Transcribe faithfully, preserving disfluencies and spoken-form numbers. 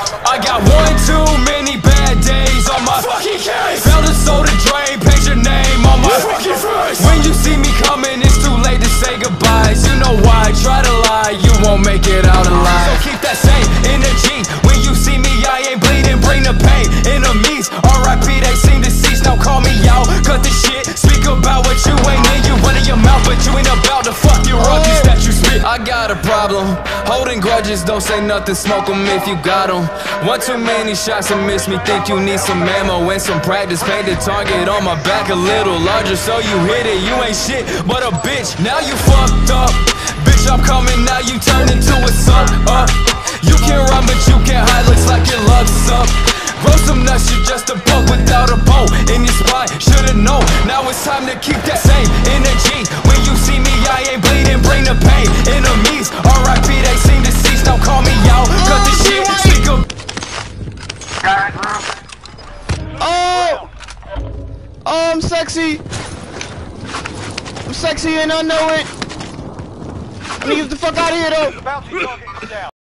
I got one too many bad days on my fucking case. Fell the soda drain, page your name on my fucking face. When you see me coming, it's too late to say goodbyes. You know why, try to lie, you won't make it out alive. So keep that same energy. When you see me, I ain't bleeding, bring the pain. Enemies, R I P, they seem deceased. Now call me out, cut the shit. Speak about what you ain't in, you running your mouth, but you ain't about to fuck your ruckus that you spit. I got a problem, holding grudges, don't say nothing, smoke them if you got them. One too many shots and miss me, think you need some ammo and some practice. Paint the target on my back a little larger so you hit it. You ain't shit but a bitch, now you fucked up. Bitch, I'm coming, now you turn into a suck up. You can run but you can't hide, looks like your luck's up. Grow some nuts, you're just a bug without a bow in your spine, should've known. Now it's time to keep that same energy. When you see me, I ain't bleeding, bring the pain. Enemies, R I P, they seem deceased. Now call me out, cut the shit, speak up. Oh! Oh, I'm sexy! I'm sexy and I know it! I'm gonna get the fuck out of here though!